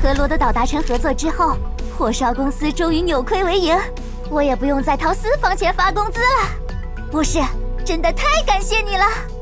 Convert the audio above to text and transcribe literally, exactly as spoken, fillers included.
和罗德岛达成合作之后，火烧公司终于扭亏为盈，我也不用再掏私房钱发工资了。博士，真的太感谢你了。